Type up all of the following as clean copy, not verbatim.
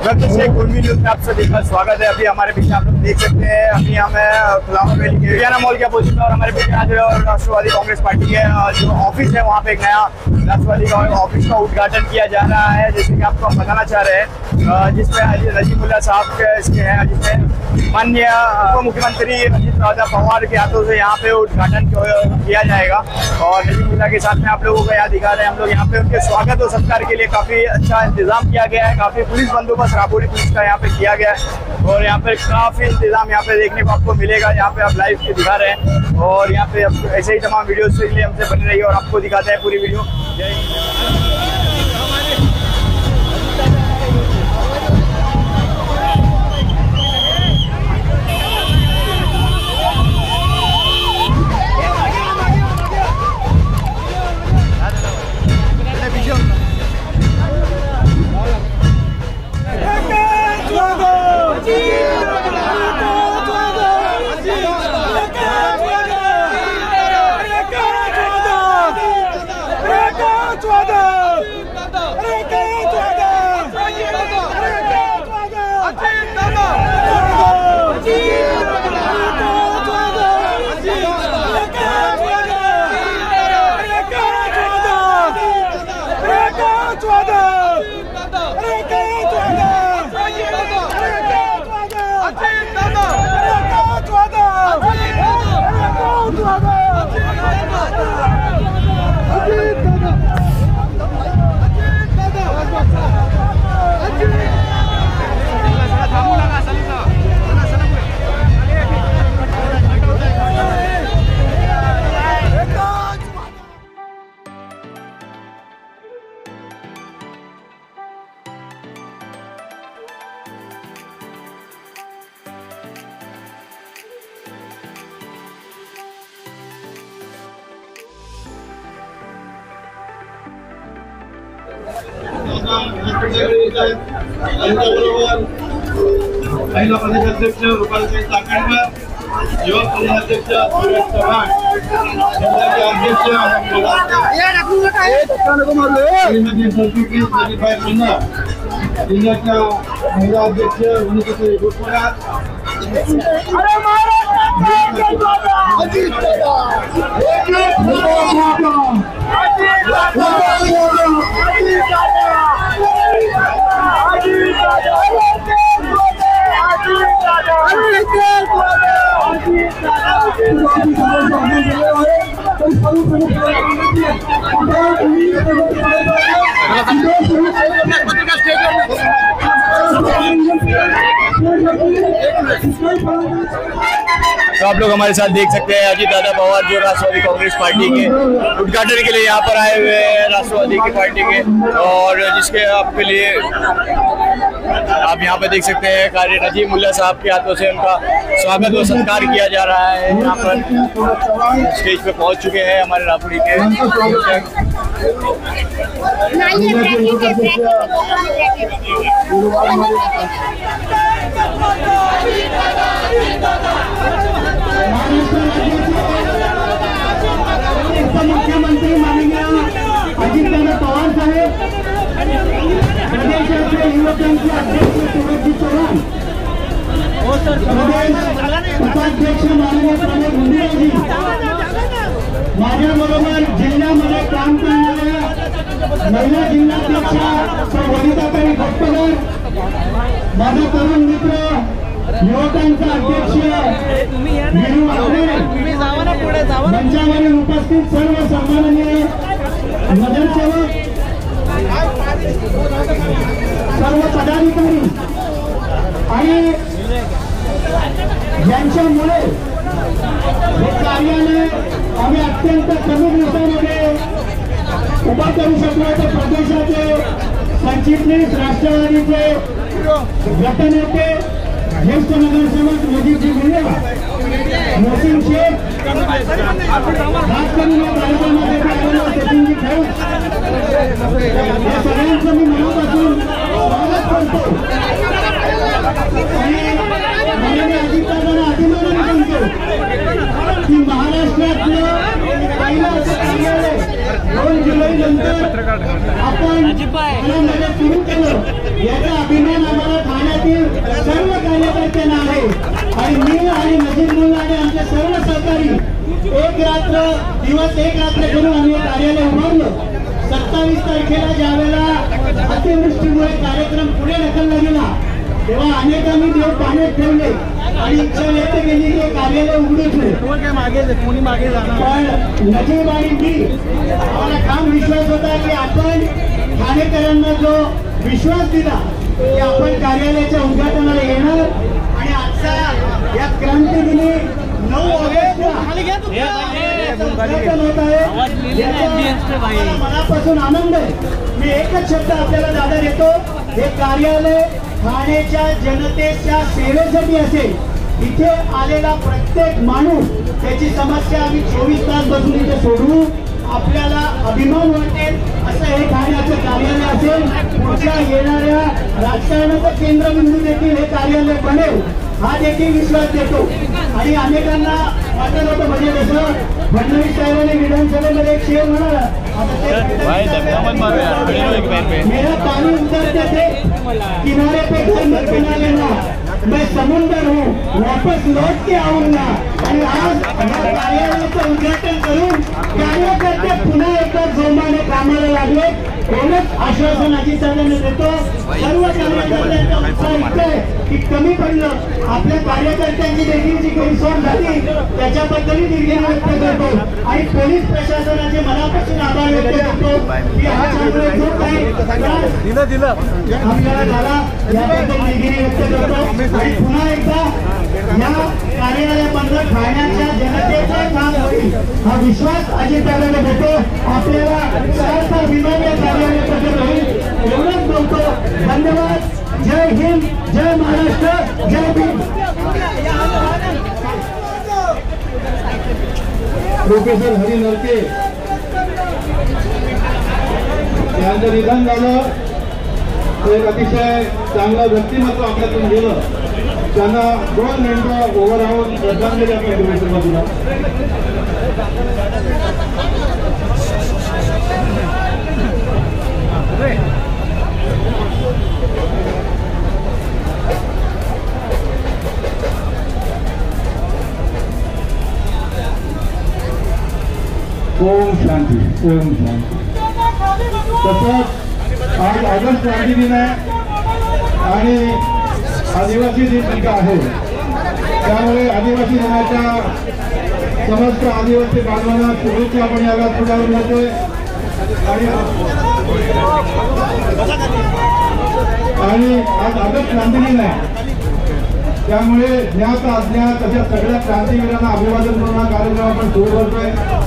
News में आप सभी का स्वागत है। अभी हमारे पीछे आप लोग देख सकते हैं, अभी हमें खुलामा वैली के वियाना मॉल के अपोजिट में, और हमारे पीछे आज राष्ट्रवादी कांग्रेस पार्टी के जो ऑफिस है वहाँ पे एक नया राष्ट्रवादी का ऑफिस का उद्घाटन किया जा रहा है, जैसे कि आपको हम बताना चाह रहे हैं, जिसमें नजीमुल्लाह साहब के इसके हैं, जिसमें माननीय उप मुख्यमंत्री अजित पवार के हाथों से यहाँ पे उद्घाटन किया जाएगा। और नजीमुल्लाह के साथ में आप लोगों को यहाँ दिखा रहे हैं हम लोग, यहाँ पे उनके स्वागत और सत्कार के लिए काफ़ी अच्छा इंतजाम किया गया है। काफ़ी पुलिस बंदोबस्त राबौरी पुलिस का यहाँ पे किया गया है, और यहाँ पे काफ़ी इंतजाम यहाँ पे देखने को आपको मिलेगा। यहाँ पे आप लाइव के दिखा रहे हैं, और यहाँ पे ऐसे ही तमाम वीडियोस के लिए हमसे बने रहिए और आपको दिखाते हैं पूरी वीडियो। महिला प्रदेशाध्यक्ष रुपाली चाकणकर, युवक प्रदेशाध्यक्ष सुरेश चव्हाण, जिल्ह्याचे अध्यक्ष श्रीमती सरस्वती सजीभाई मीना, जिल्ह्याच्या महिला अध्यक्ष वनिताताई घोटपगार, तो आप लोग हमारे साथ देख सकते हैं अजीत दादा पवार जो राष्ट्रवादी कांग्रेस पार्टी के उद्घाटन के लिए यहाँ पर आए हुए हैं, राष्ट्रवादी की पार्टी के, और जिसके आपके लिए आप यहाँ पे देख सकते हैं कार्य नजीमुल्लाह साहब के हाथों से उनका स्वागत और सत्कार किया जा रहा है। यहाँ पर स्टेज पे पहुँच चुके हैं हमारे राबौरी के मुख्यमंत्री माननीय अजितदादा पवार साहेब, प्रदेशाचे युवकांचे अध्यक्ष सुरेशजी चव्हाण, उपाध्यक्ष माननीय प्रमोद मुंडेजी, माझ्याबरोबर जिल्ह्यामध्ये काम करणाऱ्या महिला जिल्हाध्यक्ष वनिताताई घोटपगार, माझा तरुण मित्र युवकांचा अध्यक्ष मंचावरील उपस्थित सर्व सन्माननीय नगरसेवक, सर्व पदाधिकारी आणि ज्यांच्यामुळे हे कार्यालय आम्ही अत्यंत कमी दिवसांमध्ये उभा करू शकलो, ते प्रदेशाचे सरचिटणीस, राष्ट्रवादीचे गटनेते, ज्येष्ठ नगरसेवक नजीबजी मुंडेवा, मोहसिन शेख, खास करून या कार्यक्रमामध्ये आलेल्या सचिनजी खेळ, या सगळ्यांचं मी मनापासून स्वागत करतो आणि माननीय अजितदादांना अभिनंदन करतो की महाराष्ट्रातलं पहिलं असं कार्यालय 2 जुलैनंतर आपण सुरू केलं। याचा अभिमान आम्हाला ठाण्यातील सर्व कार्यकर्त्यांना आहे आणि मी आणि नजीर मुल्ला आणि आमचे सर्व सहकारी एक रात्र करून आम्ही कार्यालय उभारलं. 27 तारखेला ज्यावेळेला अतिवृष्टीमुळे कार्यक्रम पुढे ढकलला गेला तेव्हा अनेकांनी देव पाण्यात ठेवले आणि इच्छा व्यक्त केली की कार्यालय उघडू ठेवले. पण नजीब आणि मी आम्हाला ठाम विश्वास होता की आपण ठाणेकरांना जो विश्वास दिला की आपण कार्यालयाच्या उद्घाटनाला येणार आणि आजचा या क्रांती दिनी 9 ऑगस्टला उद्घाटन होत आहे याचा मनापासून आनंद आहे. मी एकच शब्द आपल्याला दादा देतो, हे कार्यालय ठाण्याच्या जनतेच्या सेवेसाठी असेल. इथे आलेला प्रत्येक माणूस त्याची समस्या आम्ही 24 तास बसून इथे सोडवू. आपल्याला अभिमान वाटेल असं हे ठाण्याचं कार्यालय असेल. पुढच्या येणाऱ्या राजकारणाचं केंद्रबिंदू देखील हे कार्यालय बनेल हा देखील विश्वास देतो. आणि अनेकांना वाटत होतं म्हणजे कसं फडणवीस साहेबांनी विधानसभेमध्ये एक शेर म्हणाला मेरा पानी उतरते थे किनारे पे घर मत बना लेना, मैं समुंदर हूँ वापस लौट के आऊंगा. आणि आज कार्यालयाचं उद्घाटन करून कार्यकर्ते पुन्हा एकदा जोमाने कामाला लागले. एवढंच आश्वासन अजितदादांना देतो. सर्व कार्यकर्त्यांचा उत्साह इतका आहे की कमी पडलं आपल्या कार्यकर्त्यांची देखील जी काही सोड झाली त्याच्याबद्दलही दिलगिरी व्यक्त करतो आणि पोलीस प्रशासनाचे मनापासून आभार व्यक्त करतो की ह्याच्यामुळे जो काही आपल्याला झाला याबद्दल दिलगिरी व्यक्त करतो. आणि पुन्हा एकदा या कार्यालयामधलं ठाण्याच्या जनतेचं काम होईल हा विश्वास अजितदादांना देतो. आपल्याला सहर्ष अभिमान या कार्यालयाबद्दल होईल एवढंच बोलतो. धन्यवाद. जय हिंद, जय महाराष्ट्र, जय भीम. प्रोफेसर हरी नरके यांचं निधन झालं. एक अतिशय चांगलं व्यक्तिमत्व आपल्यातून गेलं. त्यांना 2 मिनिटं ओव्हर राहून श्रद्धांजली आपण देऊ सुरुवातीला. ओम शांती, ओम शांती. तसंच आज ऑगस्ट क्रांती दिन आहे आणि आदिवासी दिन सुद्धा आहे. त्यामुळे आदिवासी दिनाच्या समस्त आदिवासी बांधवांना शुभेच्छा आपण याला पुढारून होते. आणि आज ऑगस्ट क्रांती दिन आहे त्यामुळे ज्ञात अज्ञात अशा सगळ्या क्रांतीवीरांना अभिवादन करून हा कार्यक्रम आपण सुरू करतोय.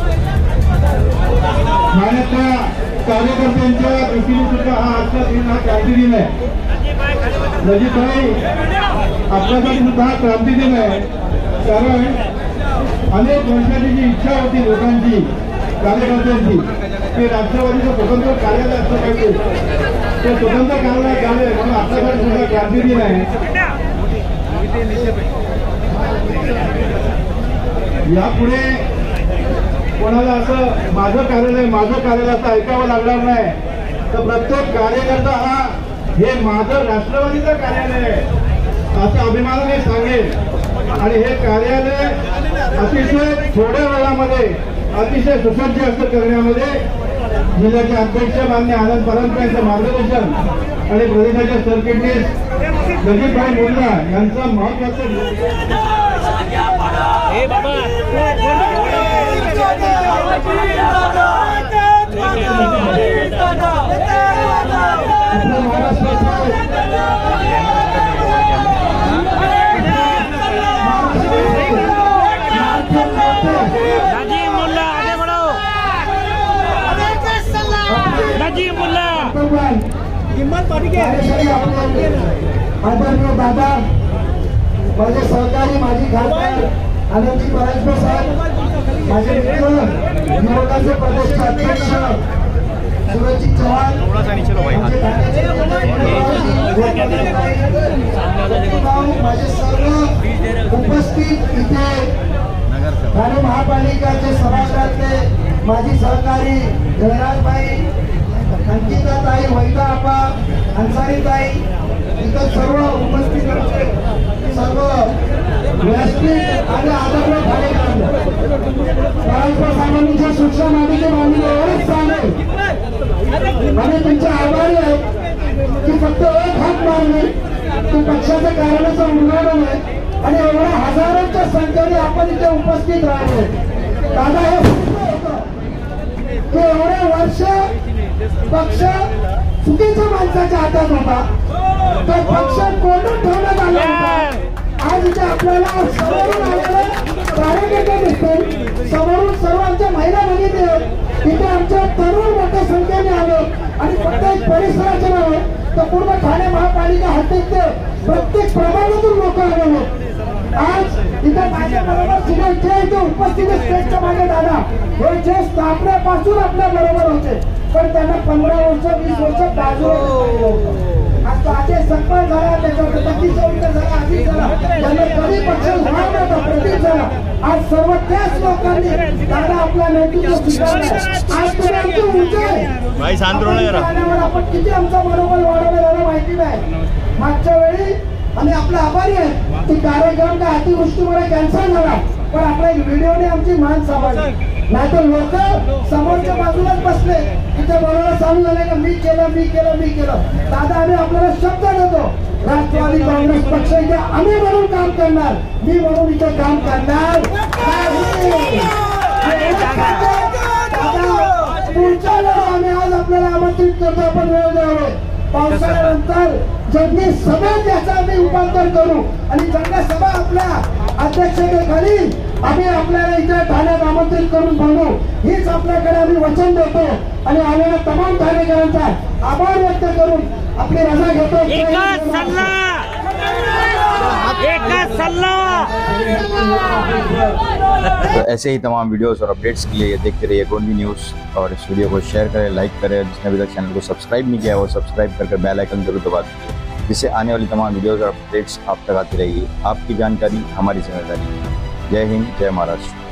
ठाण्याच्या कार्यकर्त्यांच्या दृष्टीने सुद्धा हा आजचा दिन हा क्रांती दिन आहे. नजीकभाई आपल्यासाठी सुद्धा हा क्रांती दिन आहे. कारण अनेक वर्षाची जी इच्छा होती लोकांची कार्यकर्त्यांची की राष्ट्रवादीचं स्वतंत्र कार्यालय असलं पाहिजे ते स्वतंत्र कार्यालय झाले म्हणून आपल्यासाठी सुद्धा क्रांती दिन आहे. यापुढे कोणाला असं माझं कार्यालय असं ऐकावं लागणार नाही. तर प्रत्येक कार्यकर्ता हा हे माझं राष्ट्रवादीचं कार्यालय आहे असं अभिमानाने सांगेल. आणि हे कार्यालय अतिशय थोड्या वेळामध्ये अतिशय सुसज्ज असं करण्यामध्ये जिल्ह्याचे अध्यक्ष मान्य आनंद परंपरा यांचं मार्गदर्शन आणि प्रदेशाचे सरचिटणीस नजीबभाई मुल्ला यांचं महत्वाचं आदरणीय दादा माझे सहकारी माजी खासदार आनंदजी परांजपे साहेब, माझे मित्र युवकांचे प्रदेश अध्यक्ष सुरजजी चव्हाण, माझे सर्व उपस्थित इथे ठाणे महापालिकेचे सभागृहातले माजी सहकारी जयराजभाई अंकिताताई, वैदाप्पा, अन्सारीताई, इतर सर्व उपस्थित सर्व व्यासपीठ आणि आदरणीय कार्यकर्ते, परस्पर सामान्यांच्या सूचना मागणी मागणी एवढंच सांगेल आणि तुमचे आभारी आहेत की फक्त एक हात मारणे की पक्षाच्या कार्यालयाचं उद्घाटन आहे आणि एवढ्या हजारोच्या संख्येने आपण इथे उपस्थित राहिले. दादा हे होतं की एवढे वर्ष पक्ष चुकीच्या माणसाच्या हातात होता, तो पक्ष कोणून ठेवण्यात आला होता. आज इथे आपल्याला समोरून आलेले कार्यकर्ते दिसतील, समोरून सर्व आमच्या महिला बघितले, इथे आमच्या तरुण मोठ्या संख्येने आलो आणि फक्त एक परिसराचे नव्हे तर पूर्ण ठाणे महापालिका हद्दीत प्रत्येक प्रभागातून लोक आलेले. आज इथे माझ्या बरोबर सुद्धा जे इथे उपस्थित स्टेजच्या मागे दादा हे जे स्थापनेपासून आपल्या बरोबर होते, पण त्यांना 15 वर्ष 20 वर्ष बाजूला आज आधी सरपंच झाला, त्याच्यावर 25 वर्ष झाला, आधी झाला, त्यांना कधी पक्ष होणार नव्हता, प्रतीक झाला. आज सर्व त्याच लोकांनी दादा आपला नेतृत्व स्वीकारलं. आज तुम्ही आमची ऊर्जा आहे, आपण किती आमचा मनोबल वाढवलं याला माहिती नाही. मागच्या वेळी आम्ही आपला आभारी आहे की कार्यक्रम का अतिवृष्टीमुळे कॅन्सल झाला, पण आपल्या व्हिडिओने आमची मान सांभाळली. नाहीतर लोक समोरच्या बाजूलाच बसले, इथे बरोबर चालू झाले का मी केलं मी केलं मी केलं. दादा आम्ही आपल्याला शब्द देतो, राष्ट्रवादी काँग्रेस पक्ष इथे आम्ही म्हणून काम करणार, मी म्हणून इथे काम करणार. पुढच्या वेळेला आम्ही आज आपल्याला आमंत्रित करतो, आपण वेळ द्यावे. पावसाळ्यानंतर जंगी सभेत याचा आम्ही रूपांतर करू आणि जंगी सभा आपल्या अध्यक्षतेखाली आम्ही आपल्याला इथे ठाण्यात आमंत्रित करून बोलू, हीच आपल्याकडे आम्ही वचन देतो आणि आलेल्या तमाम कार्यकर्त्यांचा आभार व्यक्त करून आपली रजा घेतो. तो ऐसे ही तमाम वीडियोस और अपडेट्स के लिए देखते रहिए गोंदी न्यूज़ और इस वीडियो को शेयर करें, लाइक करें. जिसने अभी तक चैनल को सब्सक्राइब नहीं किया है वो सब्सक्राइब करके बेल आइकन जरूर दबा दीजिए, जिससे आने वाली तमाम वीडियोस और अपडेट्स आप तक आती रहेगी. आपकी जानकारी हमारी जिम्मेदारी. जय हिंद, जय महाराष्ट्र.